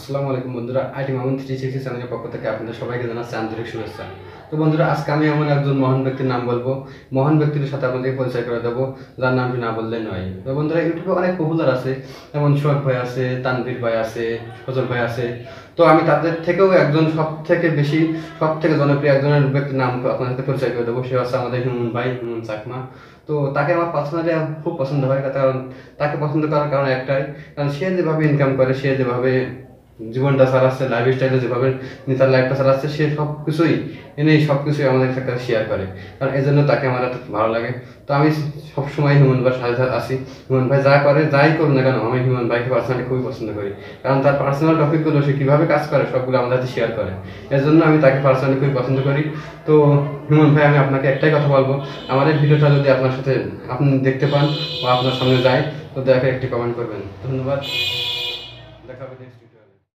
আসসালামু আলাইকুম বন্ধুরা, আইটি মামুন 360 চ্যানেলের পক্ষ থেকে আপনাদের সবাইকে জানাচ্ছি আন্তরিক শুভেচ্ছা। তো বন্ধুরা, আজকে আমি এমন একজন মহান ব্যক্তির নাম বলবো, মহান ব্যক্তির সাথে আপনাদের পরিচয় করে দেবো, যার নামটি না বললে নয়। তো বন্ধুরা, ইউটিউবে অনেক পপুলার আছে, যেমন সোহাগ ভাই আছে, তানভীর ভাই আছে, ফজল ভাই আছে। তো আমি তাদের থেকেও একজন সব থেকে জনপ্রিয় একজনের ব্যক্তির নাম আপনাদের সাথে পরিচয় করে দেবো। সে হচ্ছে আমাদের হিমুন ভাই, হিমুন চাকমা। তো তাকে আমার পার্সোনালি খুব পছন্দ হয়, কারণ তাকে পছন্দ করার কারণ একটাই, কারণ সে যেভাবে ইনকাম করে, সে যেভাবে জীবনটা চালাচ্ছে, লাইফ স্টাইলে যেভাবে তার লাইফটা চালাচ্ছে, সে সব কিছুই আমাদের সাথে শেয়ার করে। কারণ এই জন্য তাকে আমার এত ভালো লাগে। তো আমি সবসময় হিমন ভাইয়ের সাথে আছি। হিমন ভাই যা করে, যাই করুন না কেন, আমি হিমন ভাইকে পার্সোনালি খুবই পছন্দ করি। কারণ তার পার্সোনাল টপিকগুলো, সে কীভাবে কাজ করে, সবগুলো আমাদের সাথে শেয়ার করে। এর জন্য আমি তাকে পার্সোনালি খুবই পছন্দ করি। তো হিমন ভাই, আমি আপনাকে একটাই কথা বলবো, আমাদের ভিডিওটা যদি আপনি দেখতে পান বা আপনার সামনে যায়, তো দেখে একটি কমেন্ট করবেন। ধন্যবাদ, দেখা হবে নেক্সট।